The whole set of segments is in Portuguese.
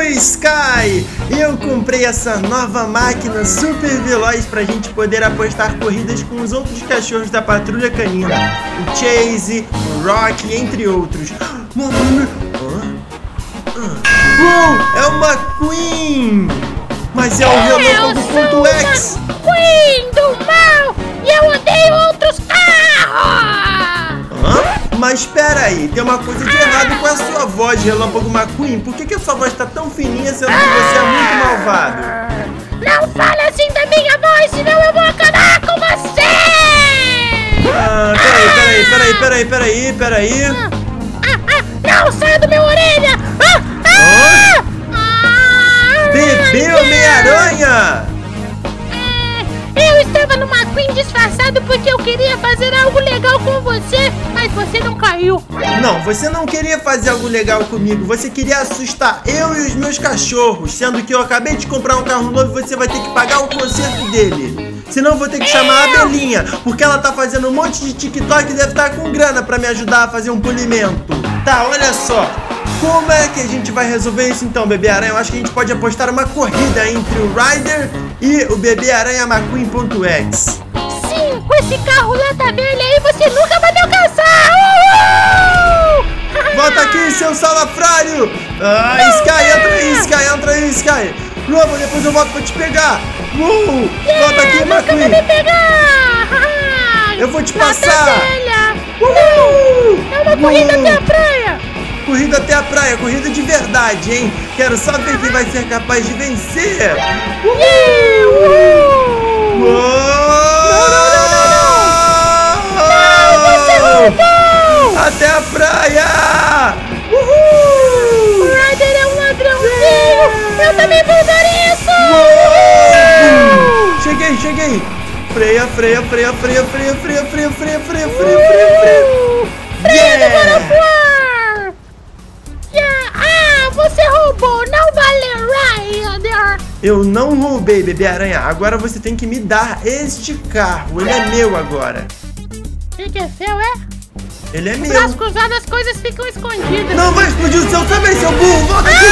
Sky! Eu comprei essa nova máquina super veloz pra gente poder apostar corridas com os outros cachorros da Patrulha Canina. O Chase, o Rocky, entre outros. É uma Queen! Mas é o Relâmpago.x! Queen do mal! E eu odeio outros carros! Mas espera aí, tem uma coisa de errado com a sua voz, Relâmpago McQueen. Por que a sua voz tá tão fininha sendo que você é muito malvado? Não fala assim da minha voz, senão eu vou acabar com você! Peraí. Não, sai do meu orelha! Bebê Homem-Aranha! Eu estava numa Queen disfarçado porque eu queria fazer algo legal com você, mas você não caiu. Não, você não queria fazer algo legal comigo, você queria assustar eu e os meus cachorros, sendo que eu acabei de comprar um carro novo e você vai ter que pagar o conserto dele. Senão eu vou ter que chamar a Belinha, porque ela tá fazendo um monte de TikTok e deve estar com grana pra me ajudar a fazer um polimento. Tá, olha só. Como é que a gente vai resolver isso então, Bebê Aranha? Eu acho que a gente pode apostar uma corrida entre o Ryder e o Bebê Aranha McQueen.x. Sim, com esse carro lata velha aí você nunca vai me alcançar! Volta aqui, seu salafrário! Entra aí, Sky! Lobo, depois eu volto pra te pegar! Volta aqui, McQueen! Vai me pegar! Eu vou te passar! É uma corrida até a praia! Corrida até a praia, corrida de verdade, hein? Quero só ver quem vai ser capaz de vencer! Até a praia! O Ryder é um ladrãozinho! Eu também vou dar isso! Cheguei! Freia! Freia! Você roubou, não vale, Ryder! Eu não roubei, Bebê Aranha. Agora você tem que me dar este carro. Ele é meu agora. Que é seu, é? Ele é meu. Braço cruzado, as coisas ficam escondidas. Não vai explodir o seu também, seu burro! Volta aqui!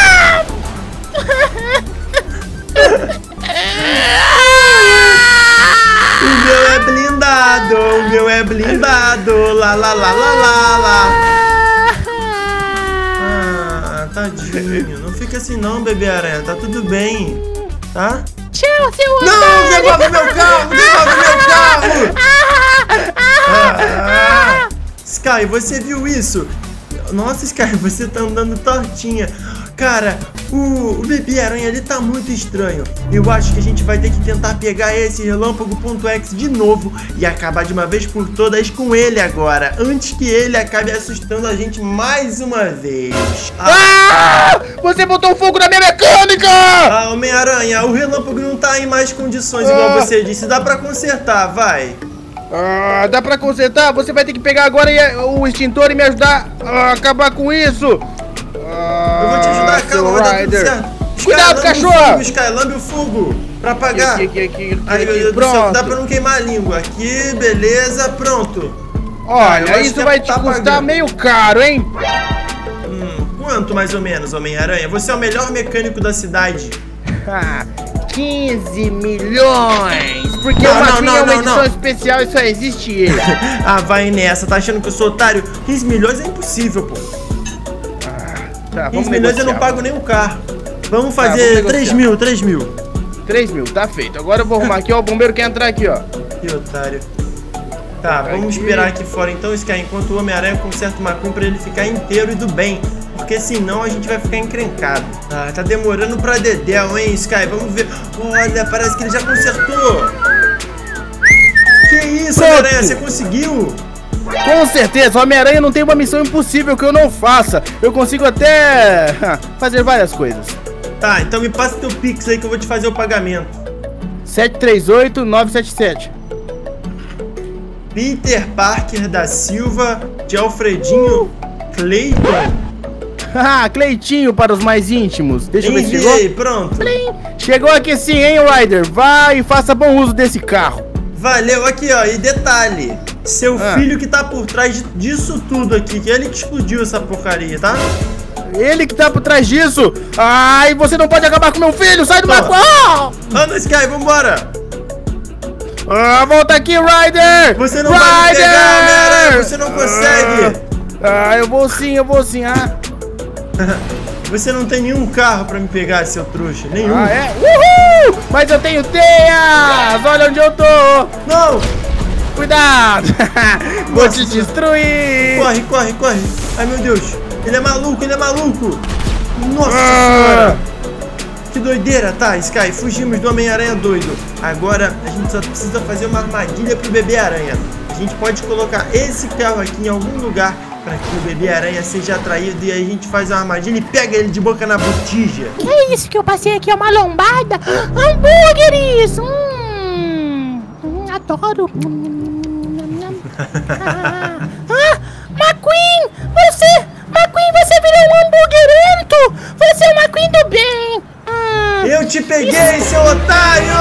O meu é blindado! Lá! Tadinho, não fica assim não, Bebê Aranha, tá tudo bem, tá? Tchau, seu otário! Não, devolve meu carro! Sky, você viu isso? Nossa, Sky, você tá andando tortinha. Cara, o Bebê Aranha, ele tá muito estranho. Eu acho que a gente vai ter que tentar pegar esse Relâmpago.x de novo e acabar de uma vez por todas com ele agora, antes que ele acabe assustando a gente mais uma vez. Você botou fogo na minha mecânica! Homem-Aranha, o Relâmpago não tá em mais condições, igual você disse. Dá pra consertar, vai. Dá pra consertar? Você vai ter que pegar agora o extintor e me ajudar a acabar com isso. Eu vou te ajudar, calma, vai dar tudo certo. Cuidado, cachorro! Lambe o fogo pra apagar. Aqui, Ai, meu Deus do céu, dá pra não queimar a língua. Aqui, beleza, pronto. Olha, isso vai te custar meio caro, hein? Quanto mais ou menos, Homem-Aranha? Você é o melhor mecânico da cidade. 15 milhões! Porque uma edição especial e só existe ele. Vai nessa, tá achando que eu sou otário? 15 milhões é impossível, pô. Tá, 15 milhões eu não pago nem o carro. Vamos fazer 3 mil. 3 mil, tá feito. Agora eu vou arrumar aqui, ó. O bombeiro quer entrar aqui, ó. Que otário. Tá, vamos esperar aqui fora então, Sky, enquanto o Homem-Aranha conserta uma Queen pra ele ficar inteiro e do bem. Porque senão a gente vai ficar encrencado. Tá demorando pra dedéu, hein, Sky? Vamos ver. Olha, parece que ele já consertou. Que isso, Homem-Aranha? Você conseguiu? Com certeza, o Homem-Aranha não tem uma missão impossível que eu não faça. Eu consigo até fazer várias coisas. Tá, então me passa teu Pix aí que eu vou te fazer o pagamento. 738-977. Peter Parker da Silva de Alfredinho Clayton. Cleitinho para os mais íntimos. Deixa eu ver se chegou. Enviei, pronto. Chegou aqui sim, hein, Ryder? Vai e faça bom uso desse carro. Valeu, aqui ó, e detalhe, seu filho que tá por trás disso tudo aqui, que ele que explodiu essa porcaria, tá? Ele que tá por trás disso. Ai, você não pode acabar com meu filho. Sai do McQueen. Anda, Sky, vambora. Volta aqui, Ryder. Você não vai me pegar, Homem-Aranha. Você não consegue. Eu vou sim. Você não tem nenhum carro pra me pegar, seu trouxa. Nenhum. É? Uhul! Mas eu tenho teias. Olha onde eu tô. Não. Cuidado. Vou te destruir. Corre. Ai, meu Deus. Ele é maluco. Nossa senhora. Que doideira, tá, Sky? Fugimos do Homem-Aranha doido. Agora a gente só precisa fazer uma armadilha pro Bebê-Aranha. A gente pode colocar esse carro aqui em algum lugar para que o Bebê-Aranha seja atraído e aí a gente faz uma armadilha e pega ele de boca na botija. Que é isso que eu passei aqui? É uma lombada? Hambúrgueres! Adoro! McQueen! McQueen, você virou um hambúrguerento! Você é o McQueen do bem! Eu te peguei, seu otário!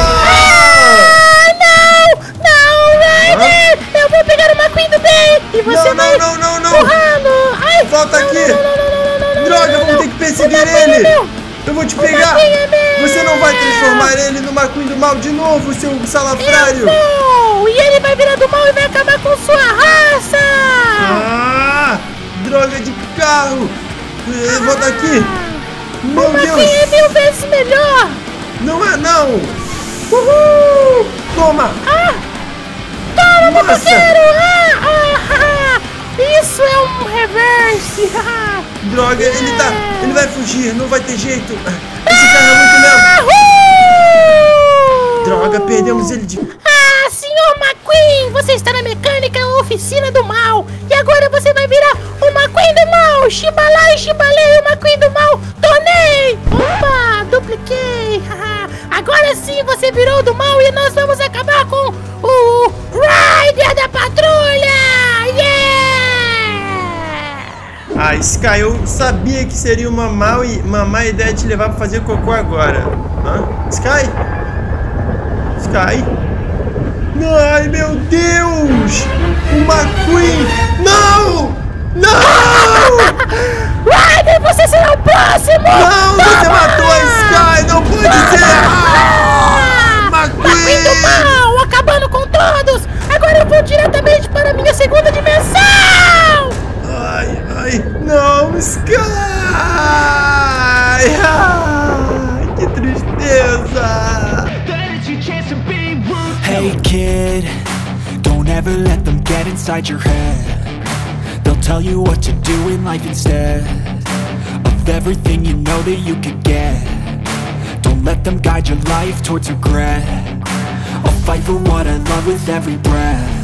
Não, Ryder! Eu vou pegar o McQueen do bem! E você vai... Não! Ai, volta aqui! Droga, vamos ter que perseguir ele! Eu vou te pegar! Você não vai transformar ele no McQueen do mal de novo, seu salafrário! Não! E ele vai virar do mal e vai acabar com sua raça! Droga de carro! Volta aqui! Meu Deus! O McQueen é 1000 vezes melhor! Não é não! Uhul! Toma! Toma, motoqueiro! Isso é um reverse! Droga, ele vai fugir, não vai ter jeito! Esse carro é muito lento! Droga, perdemos ele de... Senhor McQueen! Você está na mecânica oficina do mal! E agora você vai virar o McQueen do mal! Chibalai, o McQueen do mal! Tornei! Opa! Dupliquei! Agora sim você virou do mal e nós vamos acabar com o Ryder da Patrulha! Yeah! Sky, eu sabia que seria uma má ideia te levar pra fazer cocô agora. Sky? Ai, meu Deus! O McQueen! Não! Ryder, você será o próximo! Não, você matou a Sky! Não pode ser! McQueen do mal! Acabando com todos! Agora eu vou diretamente para a minha segunda dimensão! Ai, não, Sky! Que tristeza! Hey kid, don't ever let them get inside your head. They'll tell you what to do in life instead of everything you know that you could get. Don't let them guide your life towards regret. I'll fight for what I love with every breath.